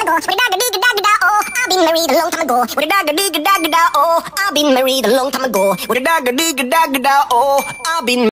married a long time ago. With a dagger digga dagga da oh, I've been married a long time ago. With a dagger digga dagga da oh, I've been